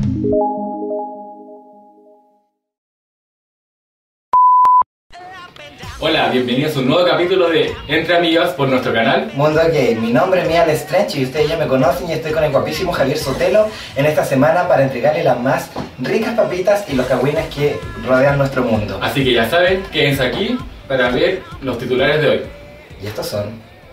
Hola, bienvenidos a un nuevo capítulo de Entre Amigas por nuestro canal Mundo Gay. Mi nombre es Mial Strange y ustedes ya me conocen y estoy con el guapísimo Javier Sotelo en esta semana para entregarle las más ricas papitas y los cagüines que rodean nuestro mundo. Así que ya saben, quédense aquí para ver los titulares de hoy. Y estos son...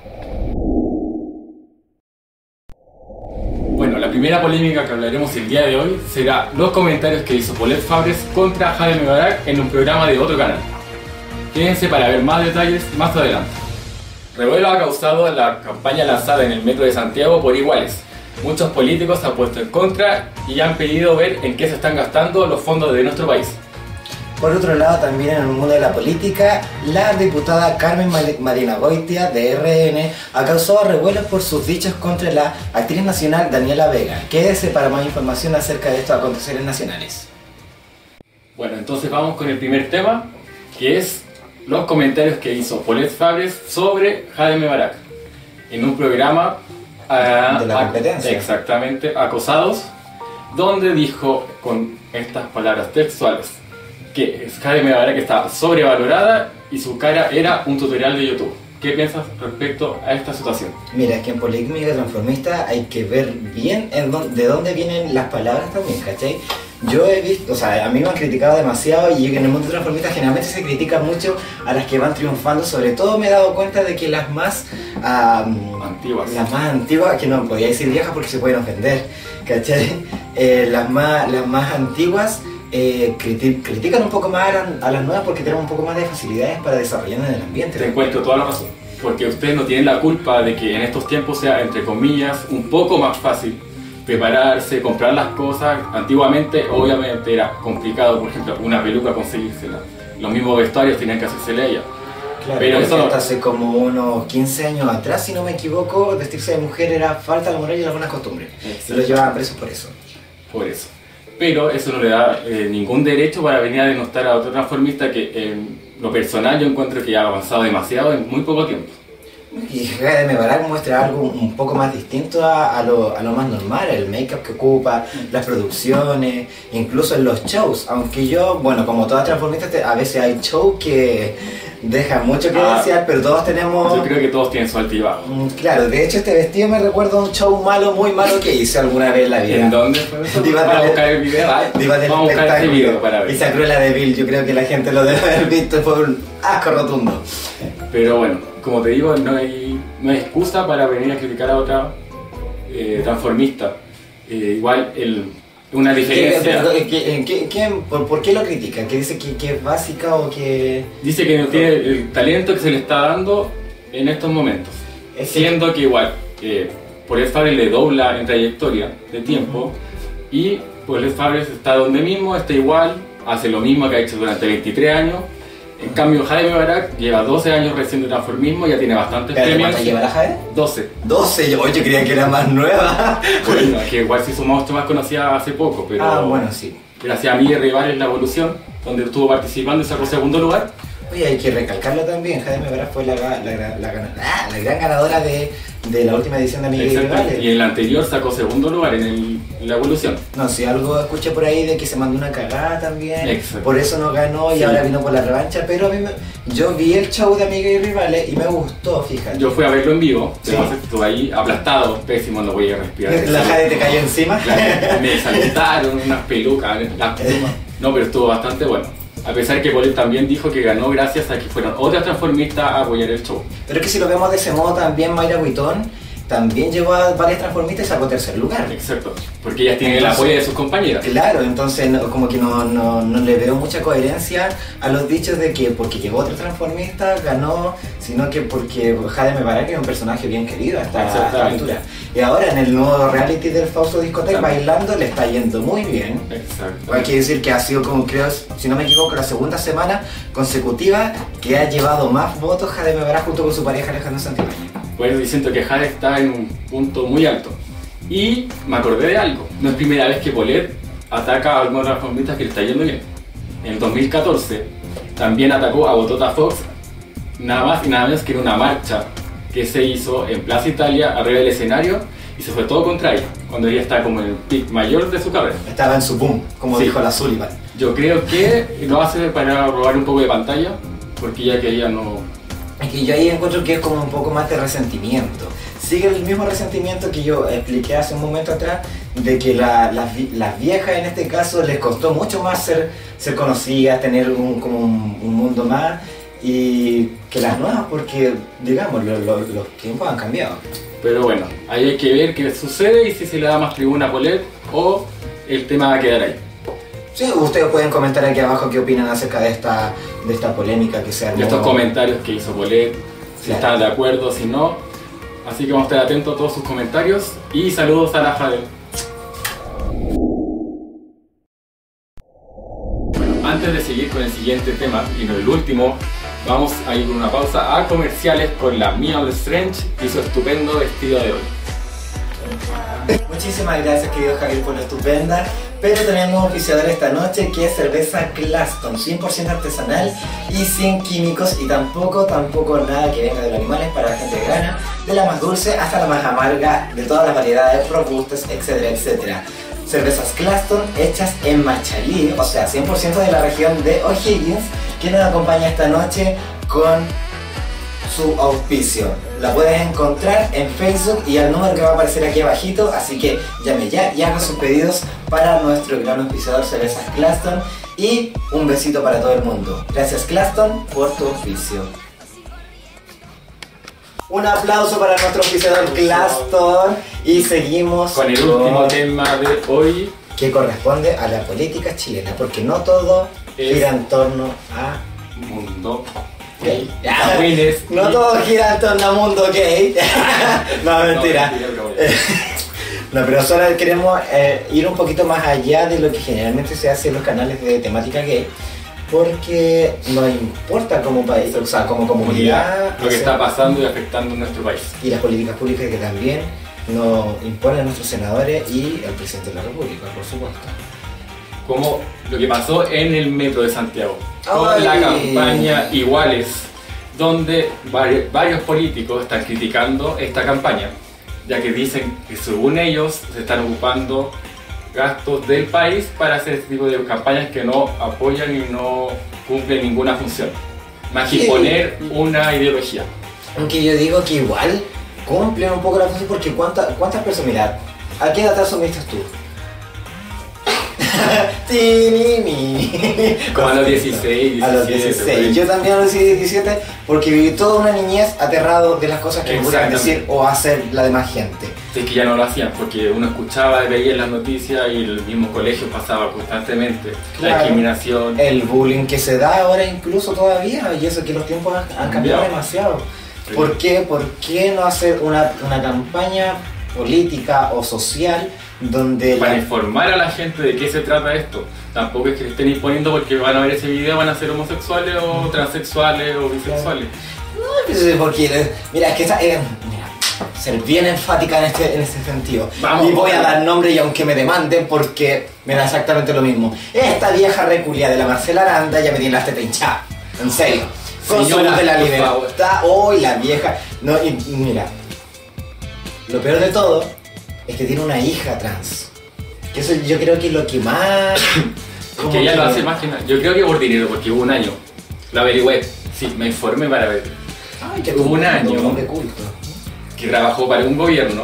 Bueno, la primera polémica que hablaremos el día de hoy será los comentarios que hizo Paulette Fabres contra Jademe Barak en un programa de otro canal. Quédense para ver más detalles más adelante. Revuelo ha causado la campaña lanzada en el metro de Santiago por iguales. Muchos políticos han puesto en contra y han pedido ver en qué se están gastando los fondos de nuestro país. Por otro lado, también en el mundo de la política, la diputada Carmen Marinagoitia de RN ha causado revuelos por sus dichos contra la actriz nacional Daniela Vega. Quédese para más información acerca de estos aconteceres nacionales. Bueno, entonces vamos con el primer tema, que es los comentarios que hizo Paulette Fabres sobre Jademe Barak en un programa de la competencia. Exactamente, Acosados, donde dijo con estas palabras textuales que Jademe Barak estaba sobrevalorada y su cara era un tutorial de YouTube. ¿Qué piensas respecto a esta situación? Mira, es que en Polémica Transformista hay que ver bien de dónde vienen las palabras también, ¿cachai? Yo he visto, o sea, a mí me han criticado demasiado y en el mundo transformista generalmente se critica mucho a las que van triunfando. Sobre todo me he dado cuenta de que las más antiguas, que no podía decir viejas porque se pueden ofender, ¿cachai? Las más antiguas critican un poco más a las nuevas porque tenemos un poco más de facilidades para desarrollar en el ambiente. Te encuentro toda la razón, porque ustedes no tienen la culpa de que en estos tiempos sea, entre comillas, un poco más fácil prepararse, comprar las cosas. Antiguamente obviamente era complicado, por ejemplo, una peluca conseguírsela. Los mismos vestuarios tenían que hacérsela ella. Claro, pero eso hace como unos 15 años atrás, si no me equivoco, vestirse de mujer era falta de la moral y las buenas costumbres. Se los llevaban presos por eso. Por eso. Pero eso no le da ningún derecho para venir a denostar a otro transformista que en lo personal yo encuentro que ya ha avanzado demasiado en muy poco tiempo. Y Jademe Barak muestra algo un poco más distinto a lo más normal, el make-up que ocupa, las producciones, incluso en los shows. Aunque yo, bueno, como todas transformistas, a veces hay shows que dejan mucho que desear, pero todos tenemos... Yo creo que todos tienen su alto y bajo. Claro, de hecho este vestido me recuerda a un show malo, muy malo que hice alguna vez en la vida. ¿En dónde fue eso? Vamos a buscar el video. Vamos a buscar el video para ver. Y esa Cruella de Vil, yo creo que la gente lo debe haber visto, fue un asco rotundo. Pero bueno, como te digo, no hay excusa para venir a criticar a otra transformista. Igual una diferencia... ¿Por qué lo critican? ¿Que dice que es básica o que...? Dice que no tiene el talento que se le está dando en estos momentos. Siendo que igual, Paulette Fabres le dobla en trayectoria de tiempo y Paulette Fabres está donde mismo, está igual, hace lo mismo que ha hecho durante 23 años. En cambio, Jademe Barak lleva 12 años recién de transformismo, ya tiene bastantes premios. ¿Cuánto lleva la Jade? 12. 12, yo creía que era más nueva. Bueno, es que igual se hizo mucho más conocida hace poco, pero... bueno, sí. Gracias a mí Rival en La Evolución, donde estuvo participando y sacó segundo lugar. Oye, hay que recalcarlo también, Jademe Barak fue la gran ganadora de la última edición de Amigas y Rivales. Y en la anterior sacó segundo lugar en La Evolución. No, si algo escuché por ahí de que se mandó una cagada también. Exacto. Por eso no ganó y ahora vino por la revancha, pero a mí yo vi el show de Amigas y Rivales y me gustó, fíjate. Yo fui a verlo en vivo, entonces estuve ahí aplastado, pésimo, no podía respirar. ¿La Jade te cayó encima? Claro, me saltaron unas pelucas, las plumas. No, pero estuvo bastante bueno. A pesar que Paulette también dijo que ganó gracias a que fueron otras transformistas a apoyar el show. Pero es que si lo vemos de ese modo también Mayra Huitón también llevó a varias transformistas y sacó tercer lugar. Exacto, porque ellas tienen el apoyo de sus compañeras. Claro, entonces como que no le veo mucha coherencia a los dichos de que porque llegó otra transformista ganó, sino que porque Jademe Barak es un personaje bien querido a esta altura. Y ahora en el nuevo reality del Fausto Discoteca bailando le está yendo muy bien. Exacto. Hay que decir que ha sido, como creo, si no me equivoco, la segunda semana consecutiva que ha llevado más votos Jademe Barak junto con su pareja Alejandro Santibáñez. Pues yo siento que Jade está en un punto muy alto. Y me acordé de algo. No es primera vez que Paulette ataca a algunos transformistas que le está yendo bien. En el 2014 también atacó a Botota Fox, nada más y nada menos que en una marcha que se hizo en Plaza Italia arriba del escenario y se fue todo contra ella, cuando ella estaba como en el pic mayor de su carrera. Estaba en su boom, como Sí. dijo la Sullivan. Yo creo que lo hace para robar un poco de pantalla, porque ya que ella no... Es que yo ahí encuentro que es como un poco más de resentimiento. Sigue el mismo resentimiento que yo expliqué hace un momento atrás, de que las viejas en este caso les costó mucho más ser conocidas, tener como un mundo más, y que las nuevas, porque digamos, los tiempos han cambiado. Pero bueno, ahí hay que ver qué sucede y si se le da más tribuna a Paulette o el tema va a quedar ahí. Sí, ustedes pueden comentar aquí abajo qué opinan acerca de esta polémica que se armó. De estos comentarios que hizo Paulette, si Claro. están de acuerdo, si no. Así que vamos a estar atentos a todos sus comentarios y saludos a la Jade. Antes de seguir con el siguiente tema y no el último, vamos a ir con una pausa a comerciales con la Miel Strange y su estupendo vestido de hoy. Muchísimas gracias, querido Javier, por lo estupenda. Pero tenemos auspiciador esta noche, que es cerveza Glaston, 100% artesanal y sin químicos, y tampoco nada que venga de los animales, para la gente vegana, de la más dulce hasta la más amarga, de todas las variedades, robustas, etcétera, etcétera. Cervezas Glaston hechas en Machalí, o sea, 100% de la región de O'Higgins, que nos acompaña esta noche con su auspicio. La puedes encontrar en Facebook y al número que va a aparecer aquí abajito, así que llame ya y haga sus pedidos para nuestro gran auspiciador Cervezas Glaston, y un besito para todo el mundo. Gracias Glaston por tu auspicio. Un aplauso para nuestro auspiciador Glaston, y seguimos Con el último tema de hoy. que corresponde a la política chilena, porque no todo gira en torno a Mundo gay. Cahuines. No todo gira en torno a mundo gay. No, mentira. No, pero solo queremos ir un poquito más allá de lo que generalmente se hace en los canales de temática gay, porque nos importa como país, o sea, como comunidad, lo que está pasando y afectando en nuestro país. y las políticas públicas que también nos imponen nuestros senadores y el presidente de la República, por supuesto. Como lo que pasó en el metro de Santiago, con ¡Ay! la campaña Iguales, donde varios políticos están criticando esta campaña, ya que dicen que según ellos se están ocupando gastos del país para hacer este tipo de campañas que no apoyan y no cumplen ninguna función, más que Sí. imponer una ideología. Aunque yo digo que igual cumplen un poco la función, porque ¿cuántas personas? Mira, ¿a qué edad te asumiste tú? Como a los 16, A los 17, 16. Yo también a los 17, porque viví toda una niñez aterrado de las cosas que me podían decir o hacer la demás gente. Es que ya no lo hacían, porque uno escuchaba, veía en las noticias y el mismo colegio pasaba constantemente Claro. la discriminación. El bullying que se da ahora incluso todavía, y eso que los tiempos han cambiado Cambiado. demasiado. Sí. ¿Por qué? ¿Por qué no hacer una campaña política o social donde Para informar a la gente de qué se trata esto. Tampoco es que le estén imponiendo porque van a ver ese video, van a ser homosexuales o transexuales o bisexuales. Porque, mira, es que mira, ser bien enfática en este sentido. Vamos, y voy a vamos. dar nombre y aunque me demanden, porque me da exactamente lo mismo. Esta vieja reculia de la Marcela Aranda ya me tiene las tetas hinchadas. En serio. Con su Señora, luz de la por libertad. Hoy la vieja. No, y mira. Lo peor de todo es que tiene una hija trans. Que eso yo creo que es lo que más. Es que ella lo hace más que nada. Yo creo que por dinero, porque hubo un año. Lo averigüé. Sí, me informé para ver. Ay, qué Hubo un culto, año. un hombre culto. Que trabajó para un gobierno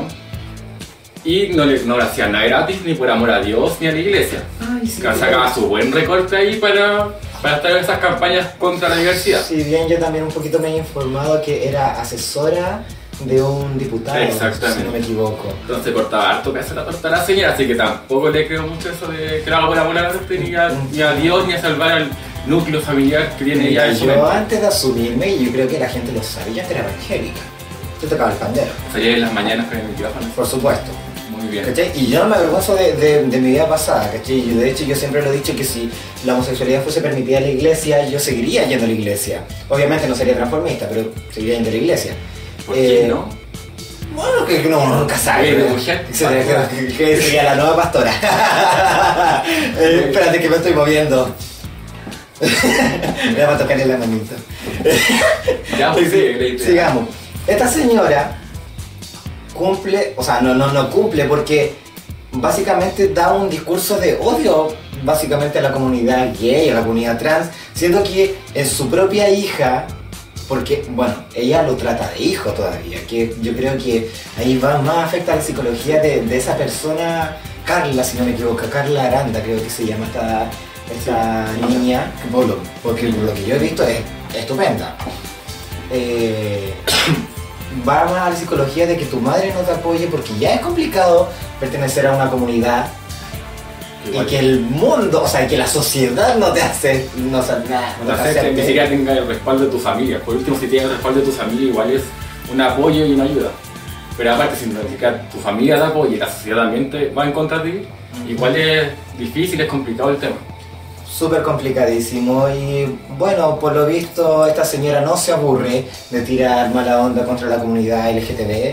y no le hacían nada gratis ni por amor a Dios ni a la iglesia. Ay, sí. Que sacaba su buen recorte ahí para estar en esas campañas contra la diversidad. Si bien yo también un poquito me he informado que era asesora de un diputado, Exactamente. si no me equivoco. Entonces cortaba harto que hace la torta a la señora, así que tampoco le creo mucho eso de que lo haga por amor a ni a Dios ni a salvar al núcleo familiar que tiene ella Mira, en su yo mente. antes de asumirme, y yo creo que la gente lo sabe, yo era evangélica. Yo tocaba el pandero, Salía en las mañanas con el micrófono. por supuesto. Muy bien. ¿Cachai? Y yo no me avergüenzo de mi vida pasada, ¿cachai? De hecho, yo siempre lo he dicho que si la homosexualidad fuese permitida en la iglesia, yo seguiría yendo a la iglesia. Obviamente no sería transformista, pero seguiría yendo a la iglesia. ¿Por qué no? Bueno, que no, uno nunca sabe. Oye, ¿no? mujer, Que sería la nueva pastora. Espérate que me estoy moviendo. Me va a tocar en la manita. Ya, pues, sigue, Sigamos. Esta señora, cumple, o sea, no cumple porque básicamente da un discurso de odio básicamente a la comunidad gay, a la comunidad trans, siendo que es su propia hija, porque, bueno, ella lo trata de hijo todavía, que yo creo que ahí va más afecta a la psicología de esa persona, Carla, si no me equivoco, Carla Aranda creo que se llama esta niña, porque lo que yo he visto es estupenda. Va más a la psicología de que tu madre no te apoye porque ya es complicado pertenecer a una comunidad. Igual. Y que el mundo, o sea, que la sociedad no te hace, no te hace ni siquiera tenga el respaldo de tu familia. Por último, si tienes el respaldo de tu familia, igual es un apoyo y una ayuda. Pero aparte, si no tu familia te apoya y la sociedad también te va en contra de ti, igual es difícil, es complicado el tema. Súper complicadísimo y bueno, por lo visto esta señora no se aburre de tirar mala onda contra la comunidad LGTB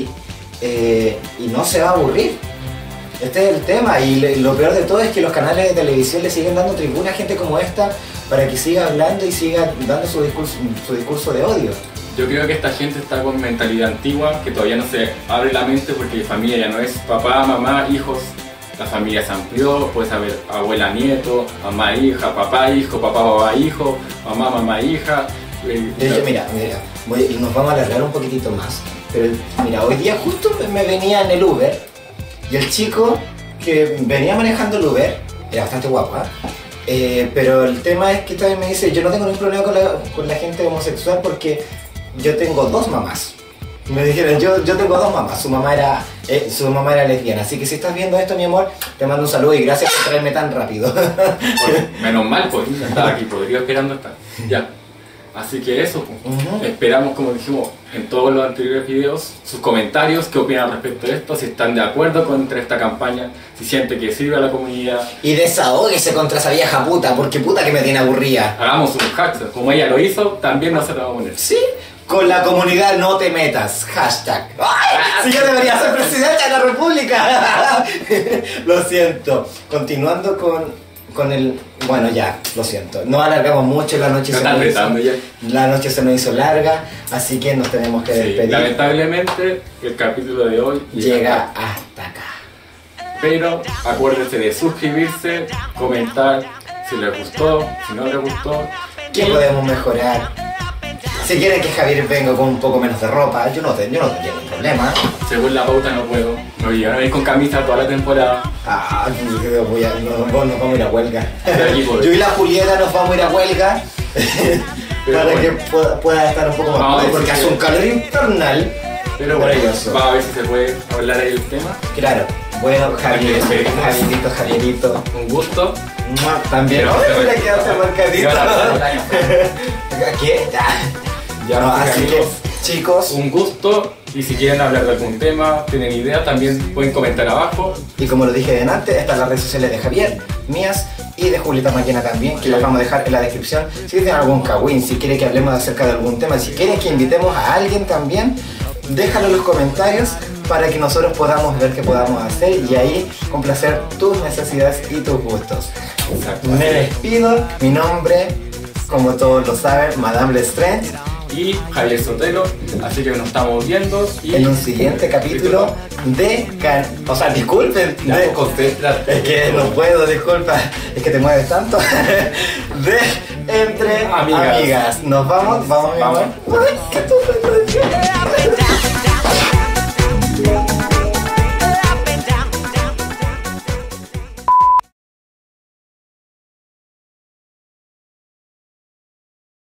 y no se va a aburrir. Este es el tema y lo peor de todo es que los canales de televisión le siguen dando tribuna a gente como esta para que siga hablando y siga dando su discurso de odio. Yo creo que esta gente está con mentalidad antigua, que todavía no se abre la mente porque la familia ya no es papá, mamá, hijos. La familia se amplió, puedes saber abuela, nieto, mamá, hija, papá, hijo, papá, hijo, mamá, hija. De hecho, mira, nos vamos a alargar un poquitito más. Pero mira, hoy día justo me venía en el Uber y el chico que venía manejando el Uber era bastante guapo, pero el tema es que también me dice, yo no tengo ningún problema con la gente homosexual porque yo tengo dos mamás. Me dijeron, yo tengo dos mamás, su mamá era lesbiana, así que si estás viendo esto, mi amor, te mando un saludo y gracias por traerme tan rápido. Bueno, menos mal, pues, estaba aquí, podría esperando estar. Ya. Así que eso, pues. Esperamos, como dijimos en todos los anteriores videos, sus comentarios, qué opinan respecto a esto, si están de acuerdo contra esta campaña, si sienten que sirve a la comunidad. Y desahóguese contra esa vieja puta, porque puta que me tiene aburrida. Hagamos un hashtag, como ella lo hizo, también nosotros vamos a poner. Sí. Con la comunidad no te metas, hashtag. ¡Ay! Si yo debería ser presidente de la república. Lo siento. Continuando con el... Bueno, ya, lo siento. No alargamos mucho, la noche se nos hizo larga, así que nos tenemos que despedir. Lamentablemente, el capítulo de hoy llega hasta acá. Pero acuérdense de suscribirse, comentar si les gustó, si no les gustó. ¿Qué podemos mejorar? Si quieren que Javier venga con un poco menos de ropa, yo no tendría ningún problema. Según la pauta no puedo. Me llevan a ir con camisa toda la temporada. Nos vamos a ir a huelga. Yo y la Julieta nos vamos a ir a huelga. Para bueno, que pueda estar un poco más cómodo, porque hace un calor infernal. Pero maravilloso. Vamos a ver si se puede hablar ahí del tema. Claro. Bueno, Javierito. Un gusto. También. Mira que hace marcadito. ¿Qué? Ya no, así que, chicos, un gusto. Y si quieren hablar de algún tema, tienen idea, también pueden comentar abajo. Y como lo dije delante, están las redes sociales de Javier, mías y de Julieta Maquena también, que las vamos a dejar en la descripción. Si tienen algún cagüín, si quieren que hablemos acerca de algún tema, si quieren que invitemos a alguien también, déjalo en los comentarios para que nosotros podamos ver qué podamos hacer y ahí complacer tus necesidades y tus gustos. Exacto. Me despido, mi nombre, como todos lo saben, Madame Lestrange y Javier Sotelo, así que nos estamos viendo y en un siguiente capítulo de o sea, disculpen, es que no puedo, disculpa, es que te mueves tanto. De Entre Amigas. Nos vamos. Ay, qué